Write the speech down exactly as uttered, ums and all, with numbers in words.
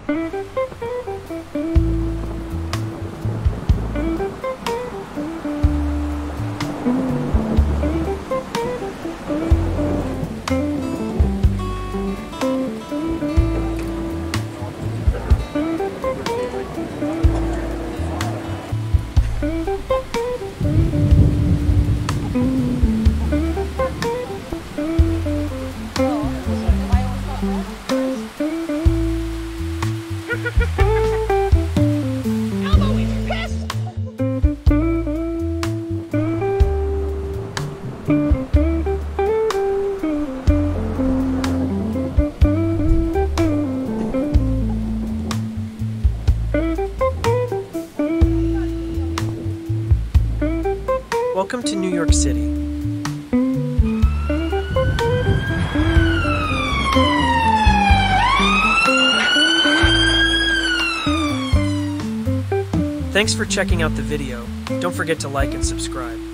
Welcome to New York City. Thanks for checking out the video. Don't forget to like and subscribe.